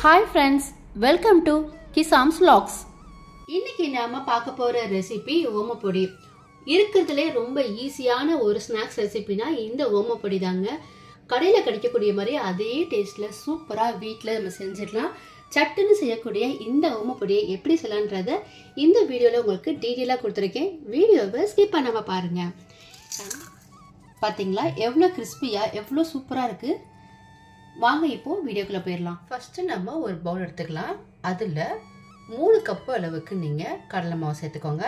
Hi friends, welcome to Kisam's Vlogs. இன்னைக்கு நாம பார்க்க போற ரெசிபி ஓமப்பொடி. இருக்கிறதுலே ரொம்ப ஈஸியான ஒரு ஸ்நாக்ஸ் ரெசிபினா இந்த ஓமப்பொடி தாங்க. கடையில கிடைக்கக்கூடிய மாதிரி அதே டேஸ்ட்ல சூப்பரா வீட்ல நம்ம செஞ்சிடலாம். சட்டுன்னு செய்யக்கூடிய இந்த ஓமப்பொடியை எப்படி செய்யலாம்ன்றத இந்த வீடியோல உங்களுக்கு டீடைலா கொடுத்திருக்கேன். வீடியோவை ஸ்கிப் பண்ணாம பாருங்க. பாத்தீங்களா எவ்வளவு கிறிஸ்பியா எவ்வளவு சூப்பரா இருக்கு. வாங்க இப்போ வீடியோக்குள்ள போயிடலாம். ஃபர்ஸ்ட் நம்ம ஒரு பவுல் எடுத்துக்கலாம். அதுல 3 கப் அளவுக்கு நீங்க கடலை மாவு சேர்த்துக்கோங்க.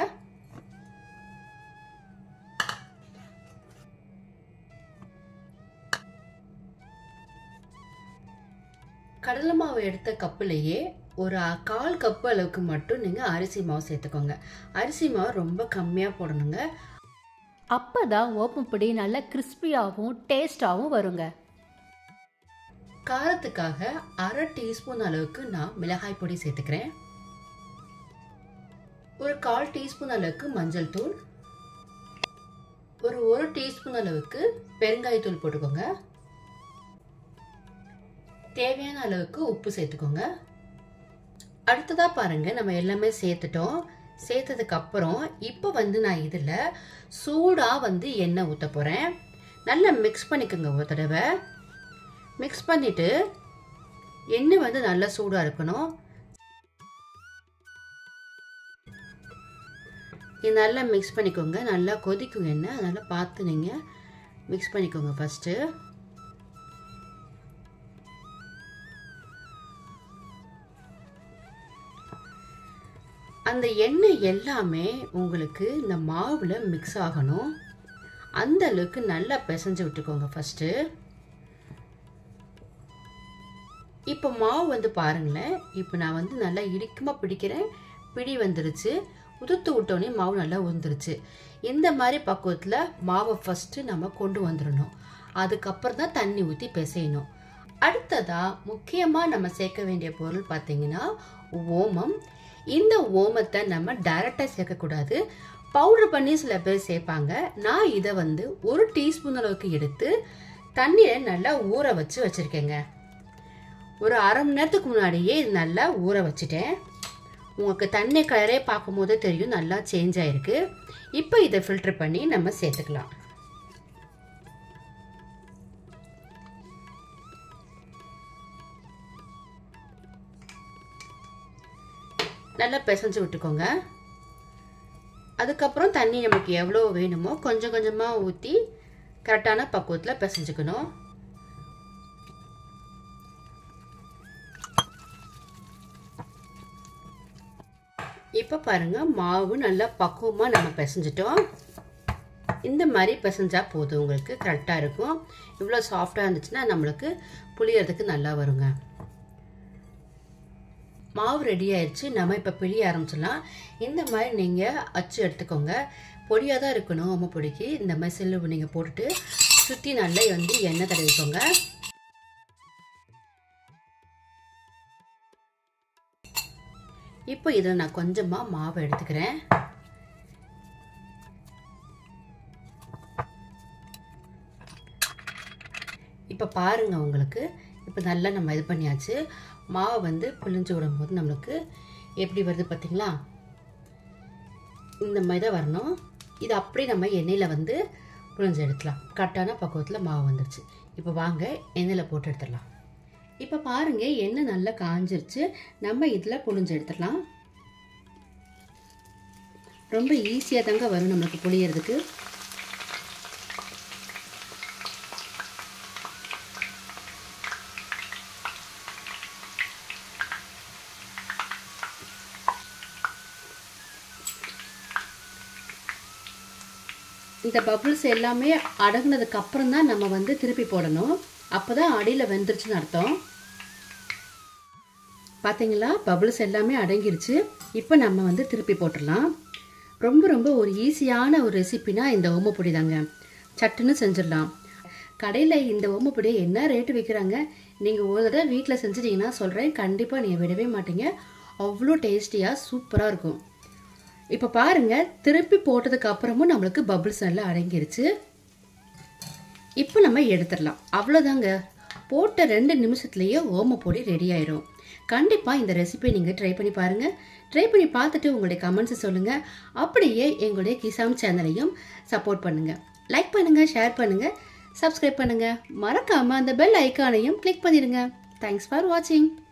கடலை மாவு எடுத்த கப்புலயே ஒரு 1/4 கப் அளவுக்கு மட்டும் நீங்க அரிசி மாவு சேர்த்துக்கோங்க. அரிசி மாவு ரொம்ப கம்மியா போடணுங்க. அப்பதான் ஓமப்பொடி நல்ல கிறிஸ்பியாகவும் டேஸ்டாகவும் வருங்க. காரத்துக்காக 1/2 டீஸ்பூன் அளவுக்கு நான் மிளகாய் பொடி சேர்த்துக்கிறேன். ஒரு 1/4 டீஸ்பூன் அளவுக்கு மஞ்சள் தூள், ஒரு 1 டீஸ்பூன் அளவுக்கு பெருங்காயத்தூள் போட்டுக்கோங்க. தேவையான அளவுக்கு உப்பு சேர்த்துக்கோங்க. அடுத்ததா பாருங்க நம்ம எல்லாமே சேர்த்துட்டோம். சேர்த்ததுக்கு அப்புறம் இப்போ நான் இதுல சூடா எண்ணெய் ஊத்த போறேன். நல்லா மிக்ஸ் பண்ணிக்கோங்க. ஒரு தடவை மிக்ஸ் பண்ணிட்டு எண்ணெய் நல்லா சூடா இருக்கணும். இது நல்லா மிக்ஸ் பண்ணிக்கோங்க. நல்லா கொதிக்கும் எண்ணெய், அதனால பார்த்து நீங்க மிக்ஸ் பண்ணிக்கோங்க. ஃபர்ஸ்ட் அந்த எண்ணெய் எல்லாமே உங்களுக்கு இந்த மாவுல மிக்ஸ் ஆகணும். அந்த அளவுக்கு நல்லா பிசைஞ்சு விட்டுக்கோங்க. ஃபர்ஸ்ட் இப்போ மாவு பாருங்களேன். இப்போ நான் நல்லா இறுக்கமா பிடிக்கிறேன். பிடி வந்துருச்சு. உதுத்து விட்டோன்னே மாவு நல்லா உந்துருச்சு. இந்த மாதிரி பக்குவத்துல மாவை ஃபர்ஸ்ட் நம்ம கொண்டு வந்துடணும். அதுக்கப்புறம் தான் தண்ணி ஊற்றி பிசையணும். அடுத்ததா முக்கியமா நம்ம சேர்க்க வேண்டிய பொருள் பார்த்தீங்கன்னா ஓமம். இந்த ஓமத்தை நம்ம டைரக்டா சேர்க்கக்கூடாது. பவுடர் பண்ணி சில பேர் சேர்ப்பாங்க. நான் இதை 1 டீஸ்பூன் அளவுக்கு எடுத்து தண்ணியை நல்லா ஊற வச்சிருக்கேங்க. ஒரு 1/2 மணி நேரத்துக்கு முன்னாடியே இது நல்லா ஊற வச்சுட்டேன். உங்களுக்கு தண்ணி கலரே பார்க்கும்போது தெரியும் நல்லா சேஞ்ச் ஆயிருக்கு. இப்போ இதை ஃபில்டர் பண்ணி நம்ம சேர்த்துக்கலாம். நல்லா பிசைஞ்சு விட்டுக்கோங்க. அதுக்கப்புறம் தண்ணி நமக்கு எவ்வளோ வேணுமோ கொஞ்சம் கொஞ்சமா ஊற்றி கரெக்டான பக்குவத்தில் பிசைஞ்சுக்கணும். இப்போ பாருங்க மாவு நல்லா பக்குவமாக நம்ம பிசைஞ்சிட்டோம். இந்த மாதிரி பிசைஞ்சா போதும், உங்களுக்கு கரெக்டாக இருக்கும். இவ்வளோ சாஃப்டாக இருந்துச்சுன்னா நம்மளுக்கு புளியறதுக்கு நல்லா வருங்க. மாவு ரெடி ஆயிடுச்சு. நம்ம இப்போ பிழிய ஆரம்பிச்சிடலாம். இந்த மாதிரி நீங்கள் அச்சு எடுத்துக்கோங்க. பொடியாக தான் இருக்கணும். ஓம பொடிக்கு இந்த மாதிரி செல்லு நீங்கள் போட்டுட்டு சுற்றி நல்லா எண்ணெய் தடவிக்கோங்க. இப்போ இதில் நான் கொஞ்சமா மாவு எடுத்துக்கிறேன். இப்போ பாருங்க உங்களுக்கு இப்போ நல்லா நம்ம இது பண்ணியாச்சு. மாவு புளிஞ்சு விடும்போது நம்மளுக்கு எப்படி வருது பார்த்தீங்களா? இந்த மாதிரி தான் வரணும். இது அப்படியே நம்ம எண்ணெயில் புளிஞ்சு எடுத்துலாம். கரெக்டான பக்குவத்தில் மாவு வந்துருச்சு. இப்போ வாங்க எண்ணெயில் போட்டு எடுத்துடலாம். இப்போ பாருங்க எண்ணெய் நல்லா காஞ்சிருச்சு. நம்ம இதில் புளிஞ்சு எடுத்துடலாம். ரொம்ப ஈஸியாக தாங்க வரும் நம்மளுக்கு புளியறதுக்கு. இந்த பபிள்ஸ் எல்லாமே அடங்கினதுக்கு அப்புறம் தான் நம்ம திருப்பி போடணும். அப்பதான் அடியில் வெந்துருச்சுன்னு அர்த்தம். பார்த்தீங்களா பபிள்ஸ் எல்லாமே அடங்கிருச்சு. இப்போ நம்ம திருப்பி போட்டுடலாம். ரொம்ப ரொம்ப ஒரு ஈஸியான ஒரு ரெசிபினா இந்த ஓமப்பொடி தாங்க. சட்டுன்னு செஞ்சிடலாம். கடையில் இந்த ஓமப்பொடியை என்ன ரேட்டு விற்கிறாங்க, நீங்கள் ஒரு தடவை வீட்டில் செஞ்சிட்டிங்கன்னா சொல்கிறேன், கண்டிப்பாக நீங்கள் விடவே மாட்டீங்க. அவ்வளோ டேஸ்டியாக சூப்பராக இருக்கும். இப்போ பாருங்கள் திருப்பி போட்டதுக்கு அப்புறமும் நம்மளுக்கு பபிள்ஸ் நல்லா அடங்கிருச்சு. இப்போ நம்ம எடுத்துடலாம். அவ்வளோதாங்க. போட்ட 2 நிமிஷத்துலேயே ஓமப்பொடி ரெடி ஆயிரும். கண்டிப்பாக இந்த ரெசிபியை நீங்கள் ட்ரை பண்ணி பாருங்கள். ட்ரை பண்ணி பார்த்துட்டு உங்களுடைய கமெண்ட்ஸை சொல்லுங்கள். அப்படியே எங்களுடைய கிசாம் சேனலையும் சப்போர்ட் பண்ணுங்கள். லைக் பண்ணுங்கள், ஷேர் பண்ணுங்கள், சப்ஸ்கிரைப் பண்ணுங்கள். மறக்காமல் அந்த பெல் ஐக்கானையும் கிளிக் பண்ணிடுங்க. தேங்க்ஸ் ஃபார் வாட்சிங்.